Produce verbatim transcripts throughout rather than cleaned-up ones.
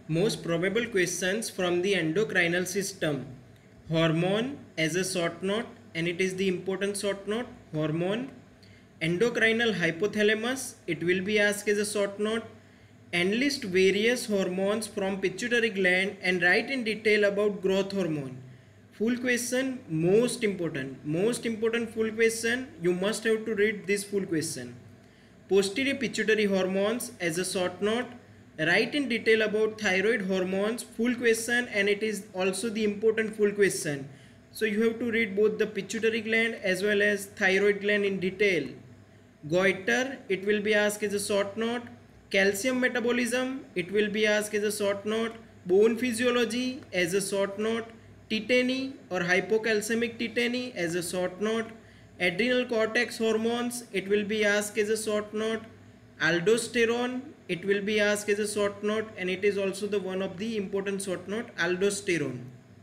Most probable questions from the endocrinal system. Hormone as a short note, and it is the important short note. Hormone. Endocrinal hypothalamus, it will be asked as a short note. Enlist various hormones from pituitary gland and write in detail about growth hormone. Full question, most important. Most important full question. You must have to read this full question. Posterior pituitary hormones as a short note. Write in detail about thyroid hormones. Full question, and it is also the important full question. So you have to read both the pituitary gland as well as thyroid gland in detail. Goiter, it will be asked as a short note. Calcium metabolism, it will be asked as a short note. Bone physiology as a short note. Tetany or hypocalcemic tetany as a short note. Adrenal cortex hormones, it will be asked as a short note. Aldosterone, it will be asked as a short note, and it is also the one of the important short note, aldosterone.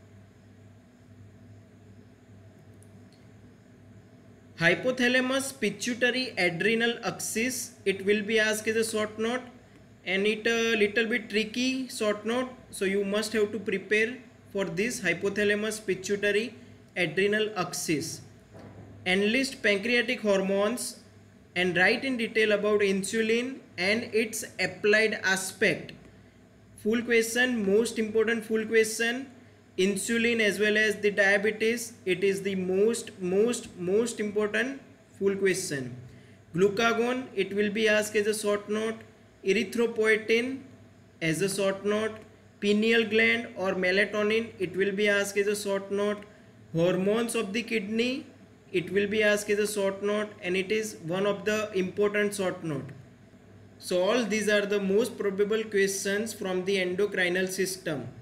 Hypothalamus pituitary adrenal axis, it will be asked as a short note, and it a little bit tricky short note, so you must have to prepare for this hypothalamus pituitary adrenal axis. Enlist pancreatic hormones and write in detail about insulin and its applied aspect. Full question, most important full question. Insulin as well as the diabetes, it is the most most most important full question. Glucagon, it will be asked as a short note. Erythropoietin as a short note. Pineal gland or melatonin, it will be asked as a short note. Hormones of the kidney, it will be asked as a short note, and it is one of the important short note. So all these are the most probable questions from the endocrinal system.